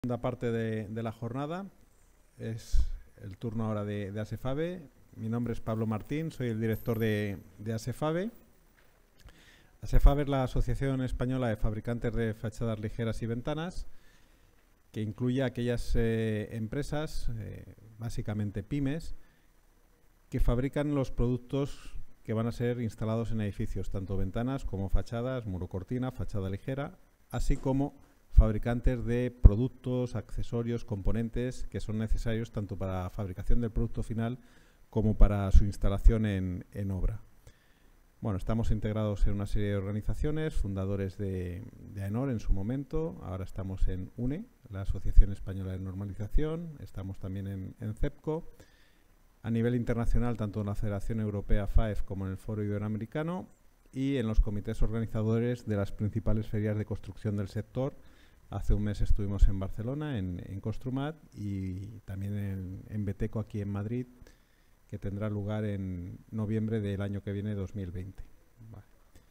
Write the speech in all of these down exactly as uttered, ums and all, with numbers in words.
Segunda parte de, de la jornada. Es el turno ahora de, de ASEFABE. Mi nombre es Pablo Martín, soy el director de, de ASEFABE. ASEFABE es la Asociación Española de Fabricantes de Fachadas Ligeras y Ventanas, que incluye a aquellas eh, empresas, eh, básicamente pymes, que fabrican los productos que van a ser instalados en edificios, tanto ventanas como fachadas, muro cortina, fachada ligera, así como fabricantes de productos, accesorios, componentes que son necesarios tanto para la fabricación del producto final como para su instalación en, en obra. Bueno, estamos integrados en una serie de organizaciones, fundadores de, de AENOR en su momento, ahora estamos en UNE, la Asociación Española de Normalización, estamos también en, en CEPCO, a nivel internacional tanto en la Federación Europea F A E F como en el Foro Iberoamericano y en los comités organizadores de las principales ferias de construcción del sector. Hace un mes estuvimos en Barcelona, en, en Construmat, y también en, en Beteco, aquí en Madrid, que tendrá lugar en noviembre del año que viene, dos mil veinte. Vale.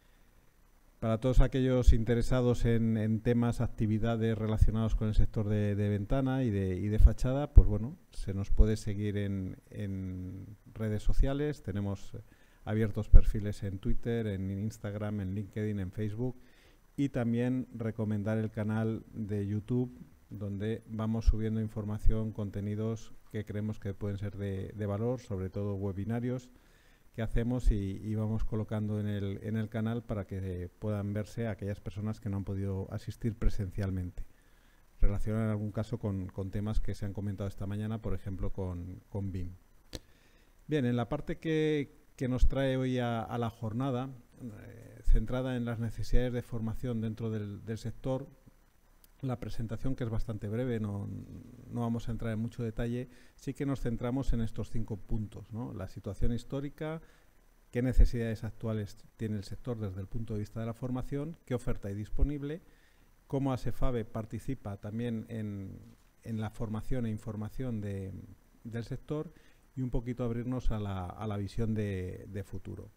Para todos aquellos interesados en, en temas, actividades relacionados con el sector de, de ventana y de, y de fachada, pues bueno, se nos puede seguir en, en redes sociales. Tenemos abiertos perfiles en Twitter, en Instagram, en LinkedIn, en Facebook. Y también recomendar el canal de YouTube, donde vamos subiendo información, contenidos que creemos que pueden ser de, de valor, sobre todo webinarios que hacemos y, y vamos colocando en el, en el canal para que puedan verse aquellas personas que no han podido asistir presencialmente. Relacionado en algún caso con, con temas que se han comentado esta mañana, por ejemplo con, con B I M. Bien, en la parte que, que nos trae hoy a, a la jornada, eh, centrada en las necesidades de formación dentro del, del sector, la presentación, que es bastante breve, no, no vamos a entrar en mucho detalle, sí que nos centramos en estos cinco puntos, ¿no? La situación histórica, qué necesidades actuales tiene el sector desde el punto de vista de la formación, qué oferta hay disponible, cómo ASEFABE participa también en, en la formación e información de, del sector y un poquito abrirnos a la, a la visión de, de futuro.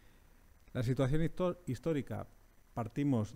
La situación histórica, partimos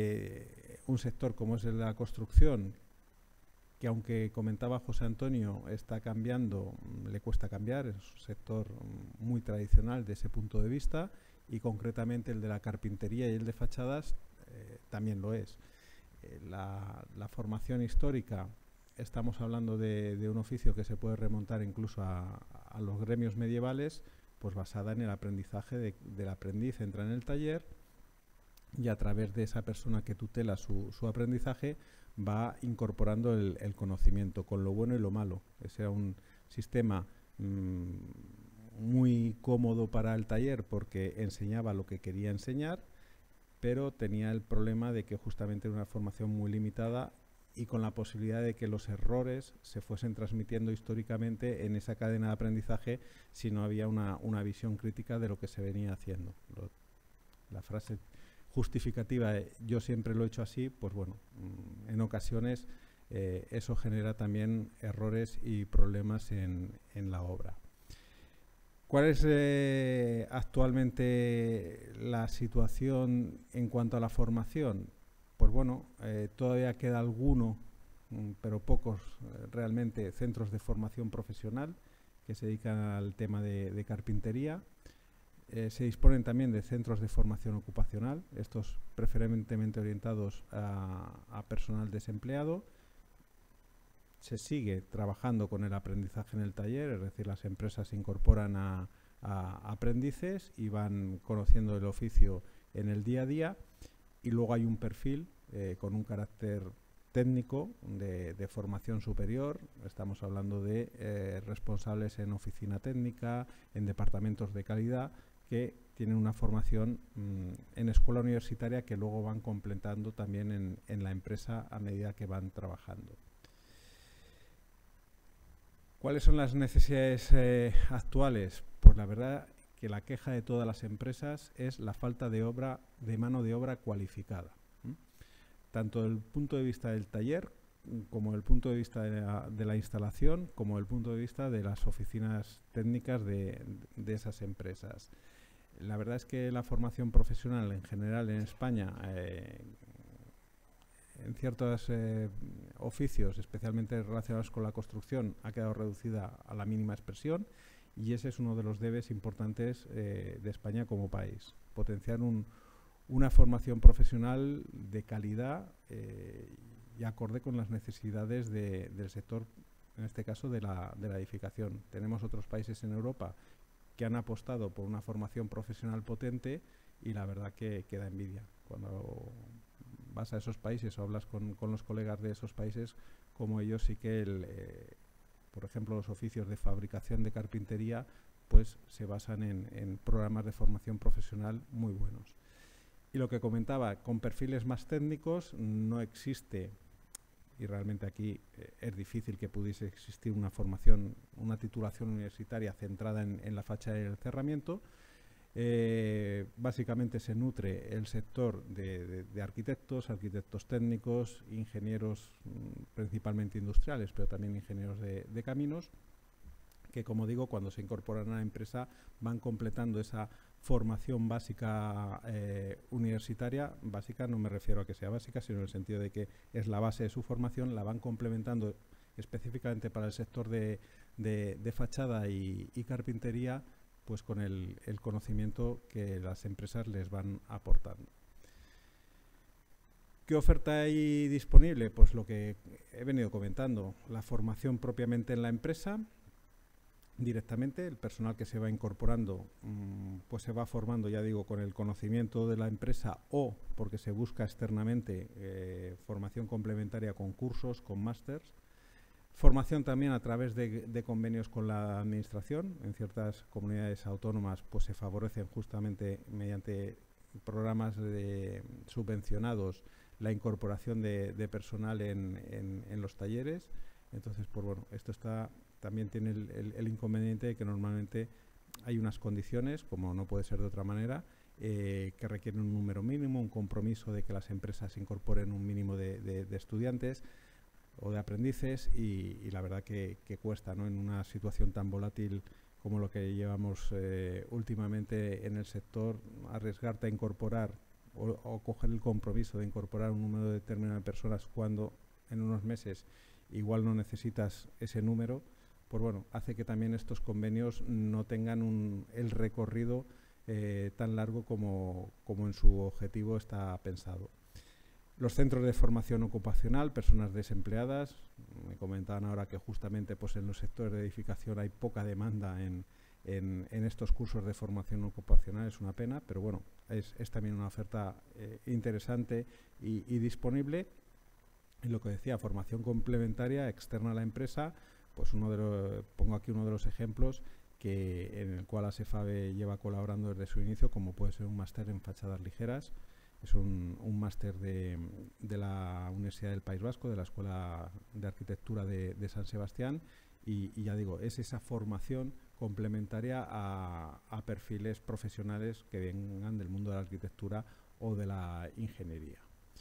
de un sector como es el de la construcción, que aunque comentaba José Antonio, está cambiando, le cuesta cambiar, es un sector muy tradicional de ese punto de vista, y concretamente el de la carpintería y el de fachadas eh, también lo es. Eh, la, la formación histórica, estamos hablando de, de un oficio que se puede remontar incluso a, a los gremios medievales, pues basada en el aprendizaje de, del aprendiz. Entra en el taller y a través de esa persona que tutela su, su aprendizaje va incorporando el, el conocimiento, con lo bueno y lo malo. Ese era un sistema mmm, muy cómodo para el taller porque enseñaba lo que quería enseñar, pero tenía el problema de que justamente era una formación muy limitada y con la posibilidad de que los errores se fuesen transmitiendo históricamente en esa cadena de aprendizaje si no había una, una visión crítica de lo que se venía haciendo. Lo, la frase justificativa de yo siempre lo he hecho así, pues bueno, en ocasiones eh, eso genera también errores y problemas en, en la obra. ¿Cuál es eh, actualmente la situación en cuanto a la formación? Pues bueno, eh, todavía queda alguno, pero pocos eh, realmente, centros de formación profesional que se dedican al tema de, de carpintería. Eh, se disponen también de centros de formación ocupacional, estos preferentemente orientados a, a personal desempleado. Se sigue trabajando con el aprendizaje en el taller, es decir, las empresas se incorporan a, a aprendices y van conociendo el oficio en el día a día. Y luego hay un perfil eh, con un carácter técnico de, de formación superior. Estamos hablando de eh, responsables en oficina técnica, en departamentos de calidad, que tienen una formación mmm, en escuela universitaria que luego van completando también en, en la empresa a medida que van trabajando. ¿Cuáles son las necesidades eh, actuales? Pues la verdad que la queja de todas las empresas es la falta de obra, de mano de obra cualificada. ¿Mm? Tanto desde el punto de vista del taller, como desde el punto de vista de la, de la instalación, como desde el punto de vista de las oficinas técnicas de, de esas empresas. La verdad es que la formación profesional en general en España eh, en ciertos eh, oficios, especialmente relacionados con la construcción, ha quedado reducida a la mínima expresión, y ese es uno de los debes importantes eh, de España como país, potenciar un, una formación profesional de calidad eh, y acorde con las necesidades de, del sector, en este caso de la, de la edificación. Tenemos otros países en Europa que han apostado por una formación profesional potente y la verdad que, que da envidia. Cuando vas a esos países o hablas con, con los colegas de esos países, como ellos sí que, el, eh, por ejemplo, los oficios de fabricación de carpintería, pues se basan en, en programas de formación profesional muy buenos. Y lo que comentaba, con perfiles más técnicos no existe, y realmente aquí eh, es difícil que pudiese existir una formación, una titulación universitaria centrada en, en la fachada y el cerramiento. Eh, básicamente se nutre el sector de, de, de arquitectos, arquitectos técnicos, ingenieros mmm, principalmente industriales, pero también ingenieros de, de caminos, que, como digo, cuando se incorporan a la empresa van completando esa formación básica eh, universitaria. Básica no me refiero a que sea básica, sino en el sentido de que es la base de su formación, la van complementando específicamente para el sector de, de, de fachada y, y carpintería, pues con el, el conocimiento que las empresas les van aportando. ¿Qué oferta hay disponible? Pues lo que he venido comentando, la formación propiamente en la empresa, directamente, el personal que se va incorporando mmm, pues se va formando, ya digo, con el conocimiento de la empresa o porque se busca externamente eh, formación complementaria con cursos, con másters. Formación también a través de, de convenios con la administración. En ciertas comunidades autónomas pues se favorecen justamente mediante programas de, subvencionados la incorporación de, de personal en, en, en los talleres. Entonces, pues bueno, esto está, también tiene el, el, el inconveniente de que normalmente hay unas condiciones, como no puede ser de otra manera, eh, que requieren un número mínimo, un compromiso de que las empresas incorporen un mínimo de, de, de estudiantes o de aprendices, y, y la verdad que, que cuesta, ¿no? En una situación tan volátil como lo que llevamos eh, últimamente en el sector, arriesgarte a incorporar o, o coger el compromiso de incorporar un número determinado de personas cuando en unos meses igual no necesitas ese número, pues bueno, hace que también estos convenios no tengan un, el recorrido eh, tan largo como, como en su objetivo está pensado. Los centros de formación ocupacional, personas desempleadas, me comentaban ahora que justamente pues en los sectores de edificación hay poca demanda en, en, en estos cursos de formación ocupacional, es una pena, pero bueno, es, es también una oferta eh, interesante y, y disponible. Y lo que decía, formación complementaria externa a la empresa, pues uno de los, pongo aquí uno de los ejemplos que, en el cual ASEFABE lleva colaborando desde su inicio, como puede ser un máster en fachadas ligeras. Es un, un máster de, de la Universidad del País Vasco, de la Escuela de Arquitectura de, de San Sebastián, y, y ya digo, es esa formación complementaria a, a perfiles profesionales que vengan del mundo de la arquitectura o de la ingeniería.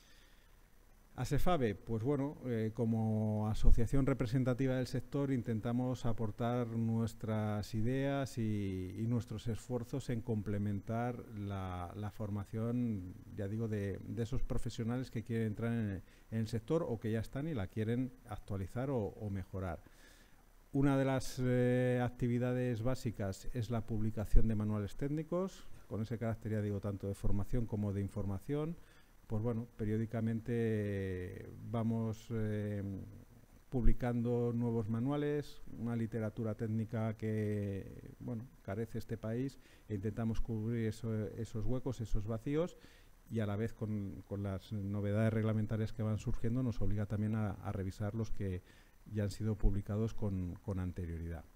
ASEFABE, pues bueno, eh, como asociación representativa del sector intentamos aportar nuestras ideas y, y nuestros esfuerzos en complementar la, la formación, ya digo, de, de esos profesionales que quieren entrar en el, en el sector o que ya están y la quieren actualizar o, o mejorar. Una de las eh, actividades básicas es la publicación de manuales técnicos, con ese carácter, ya digo, tanto de formación como de información. Pues bueno, periódicamente vamos eh, publicando nuevos manuales, una literatura técnica que bueno, carece este país, e intentamos cubrir eso, esos huecos, esos vacíos, y a la vez con, con las novedades reglamentarias que van surgiendo nos obliga también a, a revisar los que ya han sido publicados con, con anterioridad.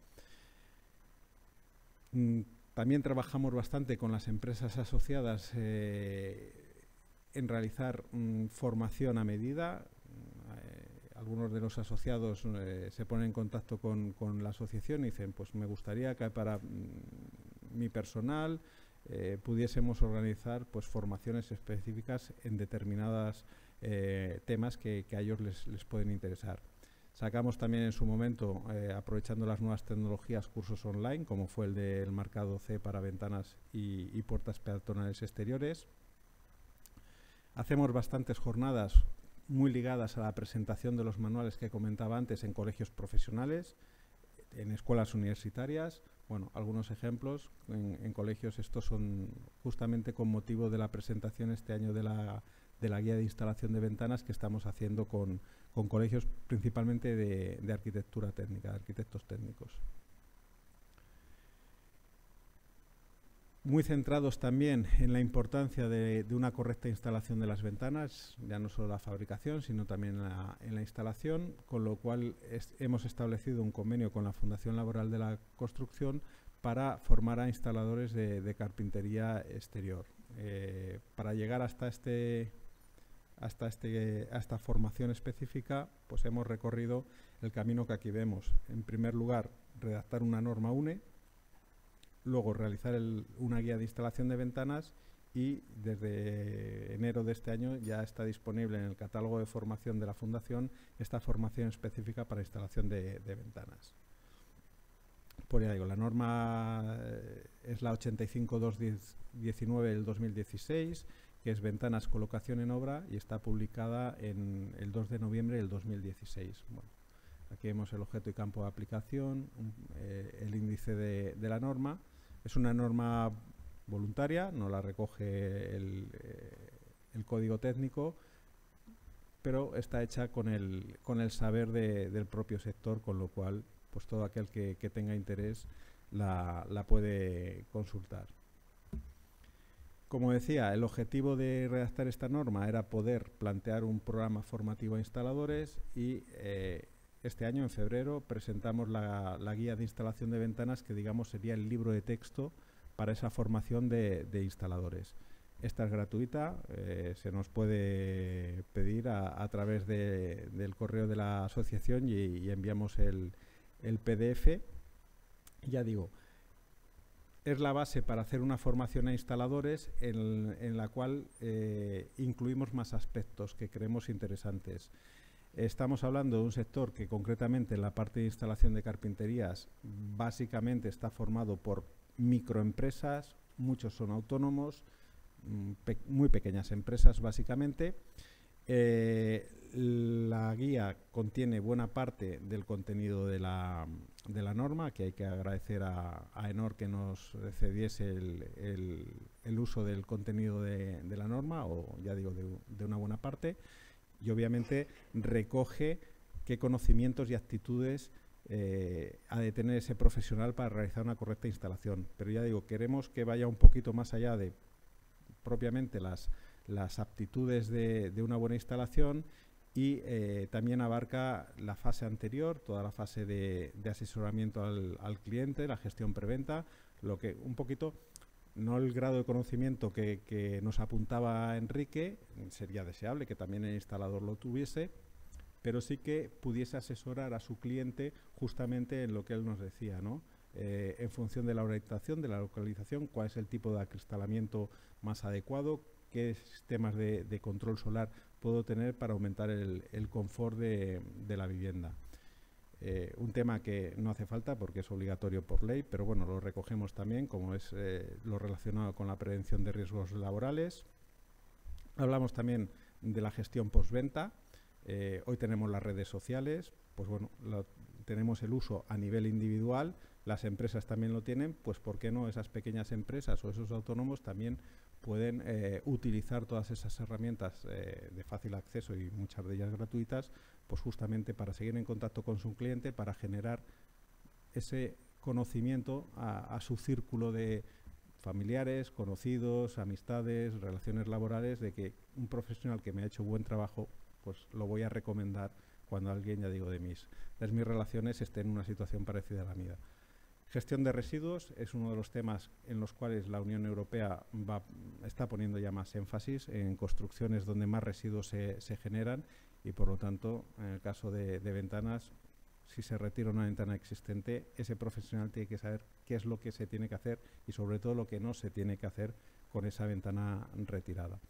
Mm, también trabajamos bastante con las empresas asociadas eh, en realizar mmm, formación a medida. Eh, algunos de los asociados eh, se ponen en contacto con, con la asociación y dicen, pues me gustaría que para mmm, mi personal eh, pudiésemos organizar pues formaciones específicas en determinados eh, temas que, que a ellos les, les pueden interesar. Sacamos también en su momento, eh, aprovechando las nuevas tecnologías, cursos online, como fue el del marcado C para ventanas y, y puertas peatonales exteriores. Hacemos bastantes jornadas muy ligadas a la presentación de los manuales que comentaba antes en colegios profesionales, en escuelas universitarias. Bueno, algunos ejemplos en, en colegios. Estos son justamente con motivo de la presentación este año de la, de la guía de instalación de ventanas que estamos haciendo con, con colegios principalmente de, de arquitectura técnica, de arquitectos técnicos. Muy centrados también en la importancia de, de una correcta instalación de las ventanas, ya no solo la fabricación, sino también en la, en la instalación, con lo cual es, hemos establecido un convenio con la Fundación Laboral de la Construcción para formar a instaladores de, de carpintería exterior. Eh, para llegar hasta, este, hasta, este, hasta esta formación específica, pues hemos recorrido el camino que aquí vemos. En primer lugar, redactar una norma U N E, luego realizar el, una guía de instalación de ventanas y desde enero de este año ya está disponible en el catálogo de formación de la Fundación esta formación específica para instalación de, de ventanas. Pues ya digo, la norma eh, es la ochenta y cinco dos diecinueve del dos mil dieciséis, que es ventanas colocación en obra y está publicada en el dos de noviembre del dos mil dieciséis. Bueno, aquí vemos el objeto y campo de aplicación, un, eh, el índice de, de la norma. Es una norma voluntaria, no la recoge el, eh, el código técnico, pero está hecha con el, con el saber de, del propio sector, con lo cual pues todo aquel que, que tenga interés la, la puede consultar. Como decía, el objetivo de redactar esta norma era poder plantear un programa formativo a instaladores y eh, este año, en febrero, presentamos la, la guía de instalación de ventanas, que digamos sería el libro de texto para esa formación de, de instaladores. Esta es gratuita, eh, se nos puede pedir a, a través de, del correo de la asociación y, y enviamos el, el P D F. Ya digo, es la base para hacer una formación a instaladores en, en la cual eh, incluimos más aspectos que creemos interesantes. Estamos hablando de un sector que concretamente en la parte de instalación de carpinterías básicamente está formado por microempresas, muchos son autónomos, pe muy pequeñas empresas básicamente. Eh, la guía contiene buena parte del contenido de la, de la norma, que hay que agradecer a, a ENOR que nos cediese el, el, el uso del contenido de, de la norma, o ya digo, de, de una buena parte. Y obviamente recoge qué conocimientos y actitudes eh, ha de tener ese profesional para realizar una correcta instalación. Pero ya digo, queremos que vaya un poquito más allá de propiamente las, las aptitudes de, de una buena instalación y eh, también abarca la fase anterior, toda la fase de, de asesoramiento al, al cliente, la gestión preventa, lo que un poquito... No el grado de conocimiento que, que nos apuntaba Enrique, sería deseable que también el instalador lo tuviese, pero sí que pudiese asesorar a su cliente justamente en lo que él nos decía, ¿no? Eh, en función de la orientación, de la localización, cuál es el tipo de acristalamiento más adecuado, qué sistemas de, de control solar puedo tener para aumentar el, el confort de, de la vivienda. Eh, un tema que no hace falta porque es obligatorio por ley, pero bueno, lo recogemos también, como es eh, lo relacionado con la prevención de riesgos laborales. Hablamos también de la gestión postventa. Eh, hoy tenemos las redes sociales, pues bueno, lo, tenemos el uso a nivel individual, las empresas también lo tienen, pues ¿por qué no esas pequeñas empresas o esos autónomos también pueden eh, utilizar todas esas herramientas eh, de fácil acceso y muchas de ellas gratuitas, pues justamente para seguir en contacto con su cliente, para generar ese conocimiento a, a su círculo de familiares, conocidos, amistades, relaciones laborales, de que un profesional que me ha hecho buen trabajo, pues lo voy a recomendar cuando alguien, ya digo, de mis, de mis relaciones esté en una situación parecida a la mía. Gestión de residuos es uno de los temas en los cuales la Unión Europea va, está poniendo ya más énfasis en construcciones donde más residuos se, se generan y, por lo tanto, en el caso de, de ventanas, si se retira una ventana existente, ese profesional tiene que saber qué es lo que se tiene que hacer y, sobre todo, lo que no se tiene que hacer con esa ventana retirada.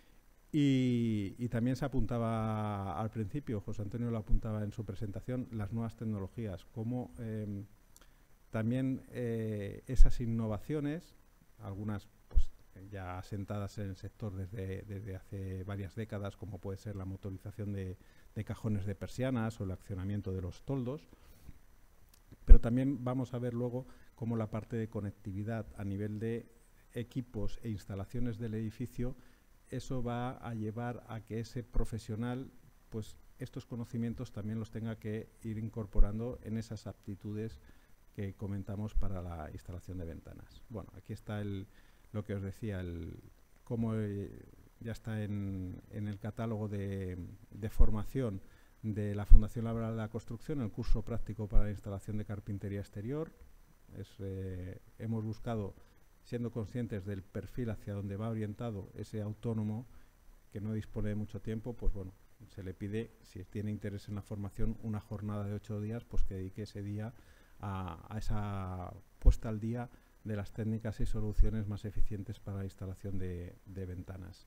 Y, y también se apuntaba al principio, José Antonio lo apuntaba en su presentación, las nuevas tecnologías, cómo eh, también eh, esas innovaciones, algunas pues, ya asentadas en el sector desde, desde hace varias décadas, como puede ser la motorización de, de cajones de persianas o el accionamiento de los toldos. Pero también vamos a ver luego cómo la parte de conectividad a nivel de equipos e instalaciones del edificio, eso va a llevar a que ese profesional, pues estos conocimientos también los tenga que ir incorporando en esas aptitudes que comentamos para la instalación de ventanas. Bueno, aquí está el, lo que os decía, el, cómo eh, ya está en, en el catálogo de, de formación de la Fundación Laboral de la Construcción, el curso práctico para la instalación de carpintería exterior. Es, eh, hemos buscado, siendo conscientes del perfil hacia donde va orientado ese autónomo que no dispone de mucho tiempo, pues bueno, se le pide, si tiene interés en la formación, una jornada de ocho días, pues que dedique ese día a, a esa puesta al día de las técnicas y soluciones más eficientes para la instalación de, de ventanas.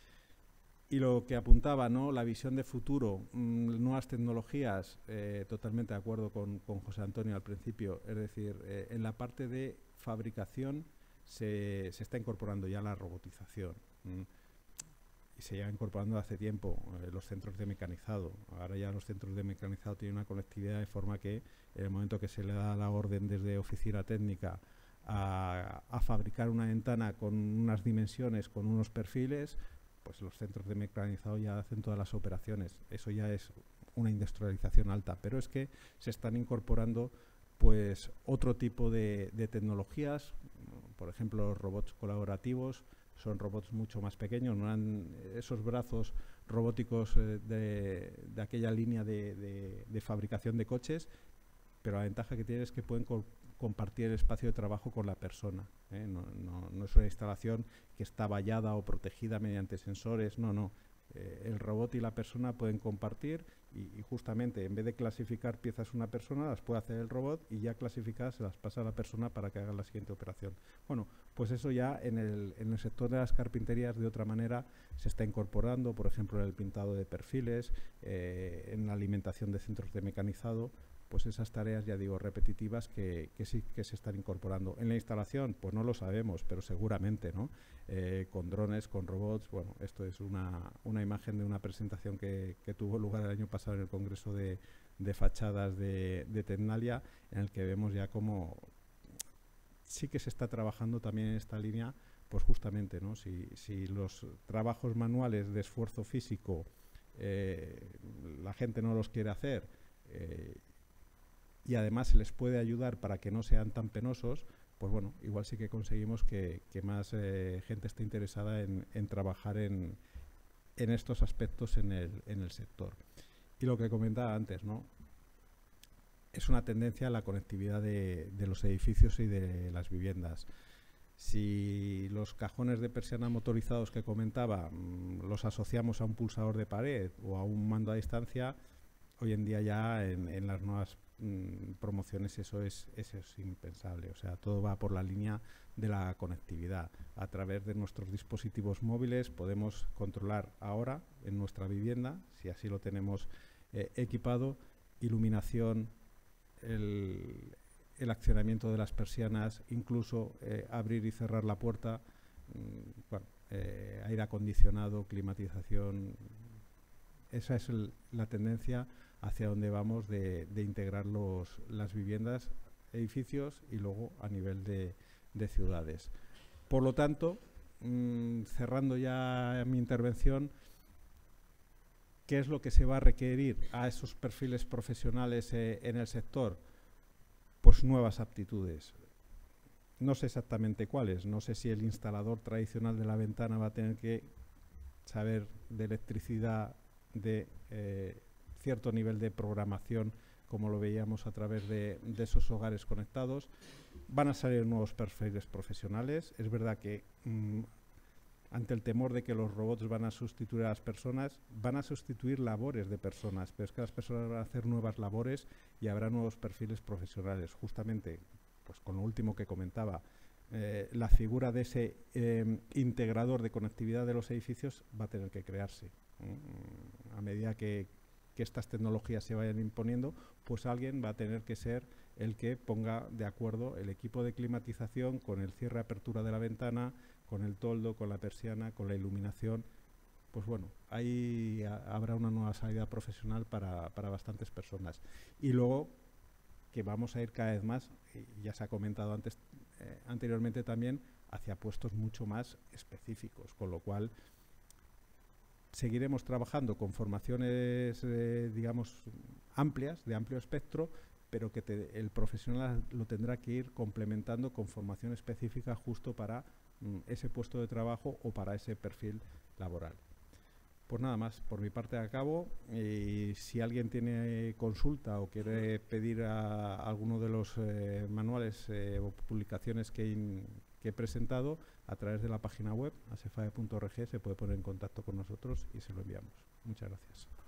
Y lo que apuntaba, ¿no? La visión de futuro, mmm, nuevas tecnologías, eh, totalmente de acuerdo con, con José Antonio al principio, es decir, eh, en la parte de fabricación se, se está incorporando ya la robotización. Mmm, y se lleva incorporando hace tiempo eh, los centros de mecanizado. Ahora ya los centros de mecanizado tienen una conectividad de forma que en el momento que se le da la orden desde oficina técnica a, a fabricar una ventana con unas dimensiones, con unos perfiles, pues los centros de mecanizado ya hacen todas las operaciones. Eso ya es una industrialización alta, pero es que se están incorporando pues otro tipo de, de tecnologías, por ejemplo los robots colaborativos. Son robots mucho más pequeños, no han esos brazos robóticos eh, de, de aquella línea de, de, de fabricación de coches, pero la ventaja que tiene es que pueden co compartir el espacio de trabajo con la persona. ¿eh? No, no, no es una instalación que está vallada o protegida mediante sensores, no, no. Eh, el robot y la persona pueden compartir y, y justamente en vez de clasificar piezas una persona, las puede hacer el robot y ya clasificadas se las pasa a la persona para que haga la siguiente operación. Bueno, pues eso ya en el, en el sector de las carpinterías de otra manera se está incorporando, por ejemplo en el pintado de perfiles, eh, en la alimentación de centros de mecanizado, pues esas tareas, ya digo, repetitivas que, que sí que se están incorporando. En la instalación, pues no lo sabemos, pero seguramente, ¿no? Eh, con drones, con robots, bueno, esto es una, una imagen de una presentación que, que tuvo lugar el año pasado en el Congreso de, de Fachadas de, de Tecnalia, en el que vemos ya cómo sí que se está trabajando también en esta línea, pues justamente, ¿no? Si, si los trabajos manuales de esfuerzo físico eh, la gente no los quiere hacer, eh, y además se les puede ayudar para que no sean tan penosos, pues bueno, igual sí que conseguimos que, que más eh, gente esté interesada en, en trabajar en, en estos aspectos en el, en el sector. Y lo que comentaba antes, ¿no? Es una tendencia a la conectividad de, de los edificios y de las viviendas. Si los cajones de persiana motorizados que comentaba mmm, los asociamos a un pulsador de pared o a un mando a distancia, hoy en día ya en, en las nuevas mmm, promociones eso es, eso es impensable. O sea, todo va por la línea de la conectividad. A través de nuestros dispositivos móviles podemos controlar ahora en nuestra vivienda, si así lo tenemos eh, equipado, iluminación, el, el accionamiento de las persianas, incluso eh, abrir y cerrar la puerta, mmm, bueno, eh, aire acondicionado, climatización. Esa es el, la tendencia hacia donde vamos de, de integrar los, las viviendas, edificios y luego a nivel de, de ciudades. Por lo tanto, mmm, cerrando ya mi intervención, ¿qué es lo que se va a requerir a esos perfiles profesionales eh, en el sector? Pues nuevas aptitudes. No sé exactamente cuáles. No sé si el instalador tradicional de la ventana va a tener que saber de electricidad, de eh, cierto nivel de programación, como lo veíamos a través de, de esos hogares conectados. Van a salir nuevos perfiles profesionales. Es verdad que mmm, ante el temor de que los robots van a sustituir a las personas, van a sustituir labores de personas, pero es que las personas van a hacer nuevas labores y habrá nuevos perfiles profesionales. Justamente, pues con lo último que comentaba, eh, la figura de ese eh, integrador de conectividad de los edificios va a tener que crearse. Mm, a medida que, que estas tecnologías se vayan imponiendo, pues alguien va a tener que ser el que ponga de acuerdo el equipo de climatización con el cierre-apertura de la ventana, con el toldo, con la persiana, con la iluminación, pues bueno, ahí a, habrá una nueva salida profesional para, para bastantes personas. Y luego que vamos a ir cada vez más, y ya se ha comentado antes, eh, anteriormente también, hacia puestos mucho más específicos, con lo cual seguiremos trabajando con formaciones, eh, digamos, amplias, de amplio espectro, pero que te, el profesional lo tendrá que ir complementando con formación específica justo para mm, ese puesto de trabajo o para ese perfil laboral. Pues nada más, por mi parte acabo. Y si alguien tiene consulta o quiere pedir a, a alguno de los eh, manuales eh, o publicaciones que, in, que he presentado, a través de la página web asefabe punto org se puede poner en contacto con nosotros y se lo enviamos. Muchas gracias.